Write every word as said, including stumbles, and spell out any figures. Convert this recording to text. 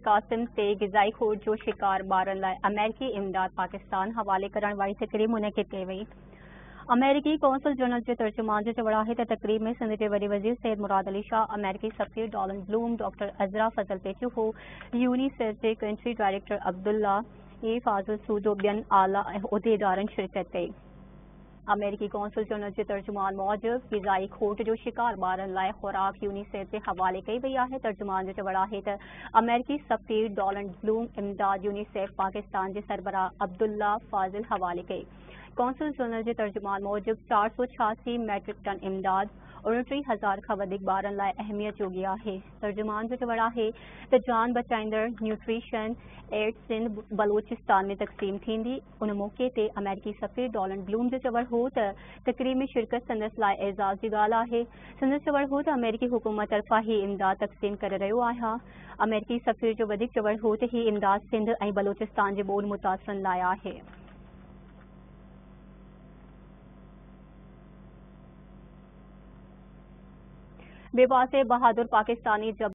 कासिम से ग़िज़ाई खोट जो शिकार ॿारनि लाइ अमेरिकी इमदाद पाकिस्तान हवाले करण वारी तक़रीब मुनक़िद कई वई। अमेरिकी कौंसल जनरल जे तर्जुमान जो चवण आहे त तक़रीब में सिंध जे वॾे वज़ीर सैयद मुराद अली शाह, अमेरिकी सफ़ीर Donald Blome, doctor Azra Fazal Pechuho, UNICEF जे country director Abdullah A Fadil सूद ॿियनि आला उहिदेदारनि शिरकत कई। अमेरिकी कौंसल जनरल जे तर्जुमान मूजिब ग़िज़ाई खोट जो शिकार ॿारनि लाइ खुराक यूनिसेफ जे हवाले कई वई आहे। तर्जुमान जो चवण आहे त अमेरिकी सफ़ीर डॉलन ब्लूम इमदाद यूनिसेफ पाकिस्तान जे सरबराह अब्दुल्ला फाज़िल हवाले कई। कौंसल जनरल जे तर्जुमान मूजिब चार सौ छियासी मैट्रिक टन इमदाद उणटीह हज़ार खां वधीक ॿारनि लाइ अहमियत जोगी आहे। तर्जुमान जो चवण आहे त जान बचाईंदड़ न्यूट्रिशन एड सिंध बलोचिस्तान में तक़सीम थींदी। उन मौक़े ते अमेरिकी सफ़ीर डॉलन ब्लूम जो चवण हो त तक़रीब में शिरकत संदसि लाइ एज़ाज़ जी ॻाल्हि आहे। संदसि चवण हो त अमेरिकी हुकूमत तरफ़ां ही इमदाद तक़सीम करे रहियो आहियां। अमेरिकी सफ़ीर जो वधीक चवण हो त ही इमदाद सिंध ऐं बलोचिस्तान जे ॿोॾि मुतासिरनि लाइ आहे। ॿिए पासे बहादुर पाकिस्तानी